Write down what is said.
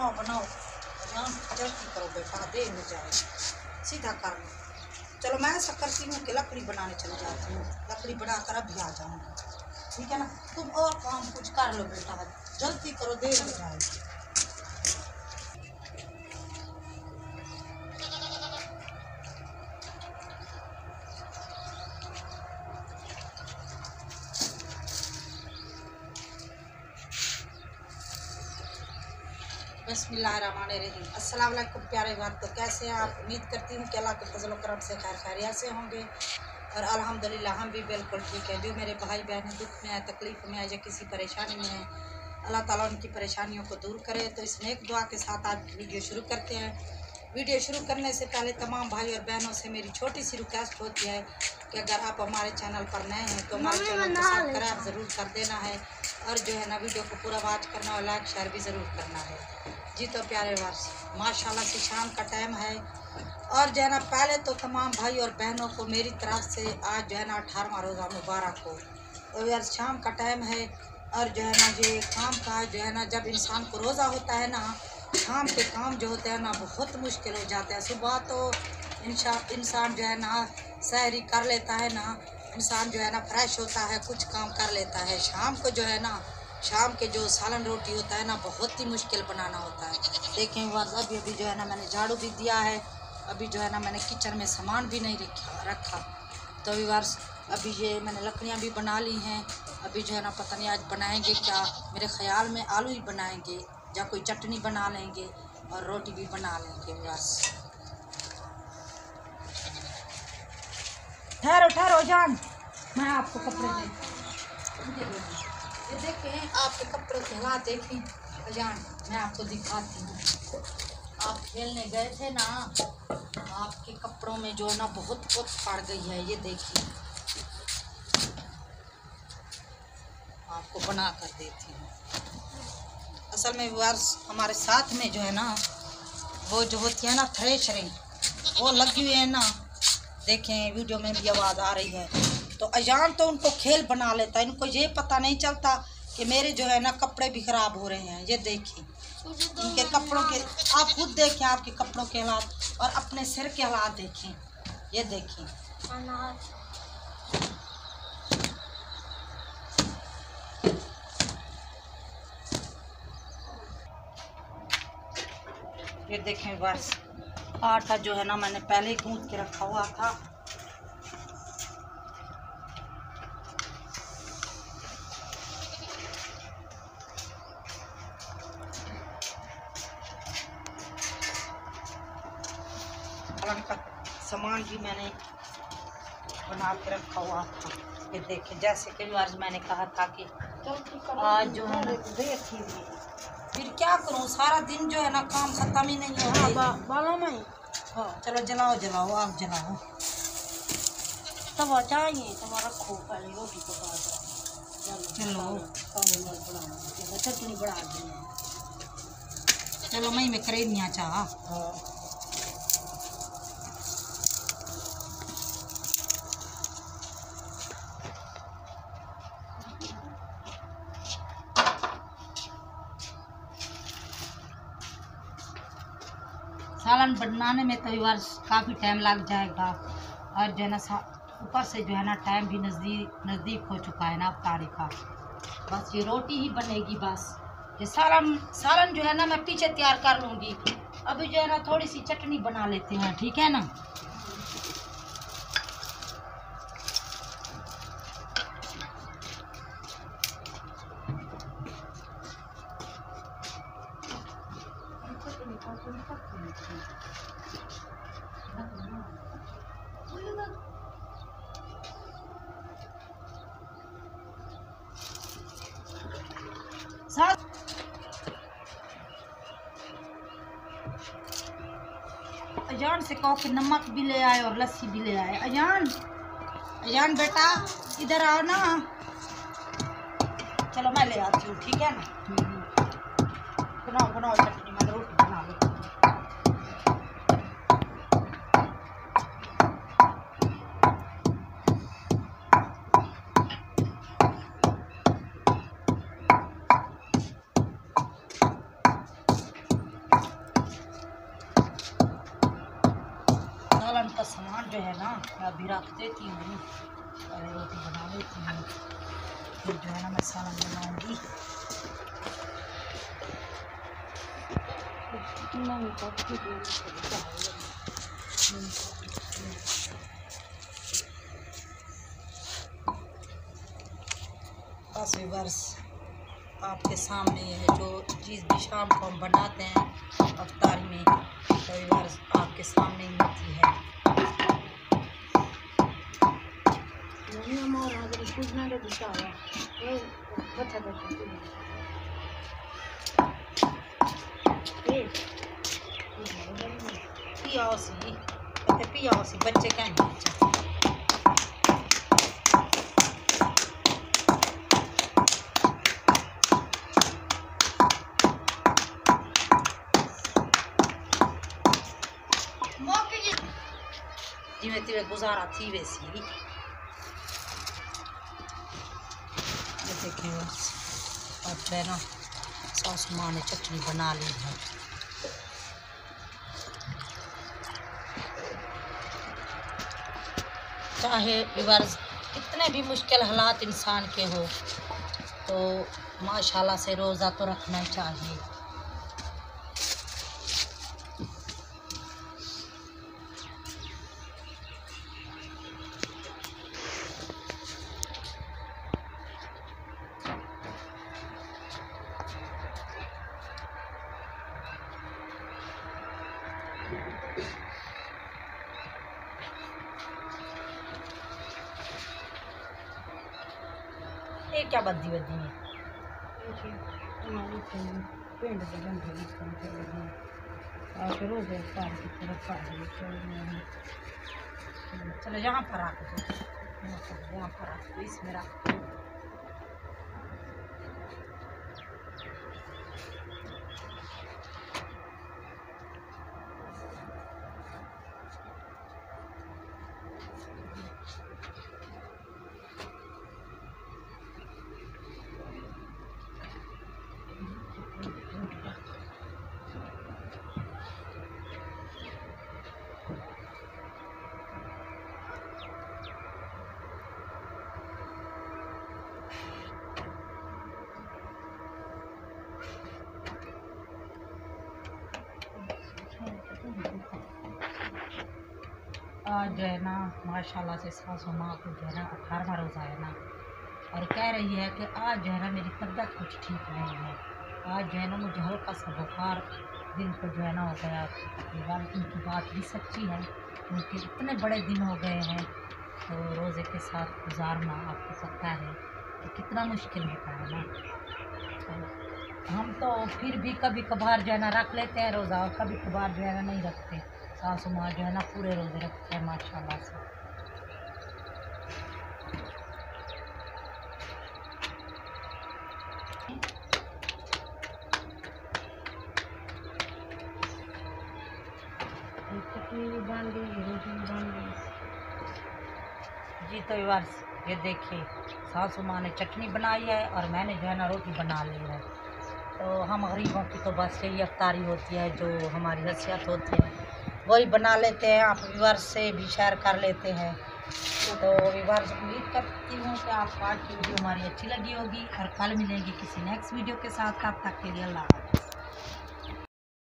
बनाओ बनाओ, जल्दी करो बेटा, देर हो जाएगी, सीधा कर लो। चलो मैं ऐसा करती हूँ कि लकड़ी बनाने चली जाती हूँ, लकड़ी बनाकर अभी आ जाऊँगी, ठीक है ना। तुम और काम कुछ कर लो बेटा, जल्दी करो, देर हो जाएगी। बिस्मिल्लाहिर्रहमानिर्रहीम। अस्सलाम वालेकुम प्यारे भाई, तो कैसे हैं आप? उम्मीद करती हूँ कि अल्लाह के फजल करम से खैर खैरियत से होंगे और अल्हम्दुलिल्लाह हम भी बिल्कुल ठीक है। जो मेरे भाई बहन दुख में है, तकलीफ़ में है या किसी परेशानी में है, अल्लाह ताला उनकी परेशानियों को दूर करे। तो इस नेक दुआ के साथ आज की वीडियो शुरू करते हैं। वीडियो शुरू करने से पहले तमाम भाई और बहनों से मेरी छोटी सी रिक्वेस्ट होती है कि अगर आप हमारे चैनल पर नए हैं तो हमारे चैनल को सब्सक्राइब ज़रूर कर देना है और जो है ना वीडियो को पूरा वॉच करना और लाइक शेयर भी ज़रूर करना है जी। तो प्यारे वार्स, माशाल्लाह से शाम का टाइम है और जो है ना पहले तो तमाम भाई और बहनों को मेरी तरफ से आज जो है ना 18वां रोज़ा मुबारक हो। तो यार शाम का टाइम है और जो है ना ये काम का जो है ना जब इंसान को रोज़ा होता है ना, शाम के काम जो होते हैं ना बहुत मुश्किल हो जाते हैं। सुबह तो इंसान जो है ना सहरी कर लेता है ना, इंसान जो है ना फ्रेश होता है, कुछ काम कर लेता है। शाम को जो है ना, शाम के जो सालन रोटी होता है ना बहुत ही मुश्किल बनाना होता है। देखें वर्ष अभी अभी जो है ना मैंने झाड़ू भी दिया है, अभी जो है ना मैंने किचन में सामान भी नहीं रखा। तो वर्ष अभी ये मैंने लकड़ियाँ भी बना ली हैं। अभी जो है ना पता नहीं आज बनाएंगे क्या, मेरे ख्याल में आलू ही बनाएंगे या कोई चटनी बना लेंगे और रोटी भी बना लेंगे। बस ठहरो ठहरो जान, मैं आपको कपड़े दे, ये देखें आपके कपड़ों के हालात देखें जान, मैं आपको दिखाती हूँ। आप खेलने गए थे ना, आपके कपड़ों में जो है ना बहुत पड़ गई है, ये देखिए आपको बना कर देती हूँ। असल में वर्ष हमारे साथ में जो है ना वो जो होती है ना थ्रेशरिंग, वो लगी हुई है ना, देखें वीडियो में भी आवाज़ आ रही है। तो अजान तो उनको खेल बना लेता है, इनको ये पता नहीं चलता कि मेरे जो है ना कपड़े भी ख़राब हो रहे हैं। ये देखिए इनके कपड़ों के, आप खुद देखें आपके कपड़ों के हालात और अपने सिर के हालात देखें, ये देखें। ये देखें बस आटा जो है ना मैंने पहले ही गूंथ के रखा हुआ था। का सामान भी मैंने बना के रखा हुआ था। ये देखें जैसे कि आज मैंने कहा था कि आज जो है ना देखिए, फिर क्या करूं, सारा दिन जो है ना काम खत्म ही नहीं होता। हाँ चलो जलाओ जलाओ, आप जलाओ तब चाहिए तुम्हारा खो पहले रोटी पका चलो चटनी बढ़ा दी। चलो मैं में करेनिया चाह सालन बनाने में तो वर्ष काफ़ी टाइम लग जाएगा और जो है ना ऊपर से जो है ना टाइम भी नज़दीक हो चुका है ना अब तारीख का। बस ये रोटी ही बनेगी बस। ये सालन जो है ना मैं पीछे तैयार कर लूँगी। अभी जो है ना थोड़ी सी चटनी बना लेते हैं, ठीक है ना। अजान से कहो कि नमक भी ले आए और लस्सी भी ले आए। अजान बेटा इधर आओ ना, चलो मैं ले आती हूँ, ठीक है ना। बनाओ बनाओ चटनी, मैं रोटी बना लेती हूँ। जो है ना मैं अभी रख देती हूँ, पहले रोटी बना लेती हूँ, फिर जो है ना मैं सालन बनाऊँगी। बस व्यूअर्स आपके सामने है जो चीज़ भी शाम को हम बनाते हैं अफ्तारी में, तो व्यूअर्स आपके सामने ही होती है। पिया सी बच्चे कहेंगे जिमें तिवे गुजारा थी वैसी। ये देखें बस अब जो है ना सासू माँ ने चटनी बना ली है। चाहे व्यूअर्स कितने भी मुश्किल हालात इंसान के हो, तो माशाल्लाह से रोज़ा तो रखना चाहिए। ये क्या बद्दी बद्दी है? चलो यहाँ पर आके दो, यहाँ पर आके इसमें रख। आज जो है ना माशाल्लाह से सासू माँ को जो है ना 18वां रोज़ा है ना, और कह रही है कि आज जो है ना मेरी तबीयत कुछ ठीक नहीं है। आज जो है ना मुझे हल्का सा बुखार दिन को जो है ना हो गया। उनकी बात भी सच्ची है, उनके इतने बड़े दिन हो गए हैं, तो रोज़े के साथ गुजारना आपको पता है तो कितना मुश्किल होता है ना। तो हम तो फिर भी कभी कभार जो है ना रख लेते हैं रोज़ा, और कभी कभार जो है ना नहीं रखते। सासू माँ जो है ना पूरे रोज़े रखते हैं माशाल्लाह से। जी तो व्यूअर्स ये देखिए सासू माँ ने चटनी बनाई है और मैंने जो है ना रोटी बना ली है। तो हम गरीबों की तो बस यही अफ्तारी होती है, जो हमारी हैसियत होती है वही बना लेते हैं। आप व्यूअर्स से भी शेयर कर लेते हैं। तो व्यूअर्स उम्मीद करती हूँ कि आपको आज की वीडियो हमारी अच्छी लगी होगी, और कल मिलेंगे किसी नेक्स्ट वीडियो के साथ। तब तक के लिए अल्लाह हाफ़िज़।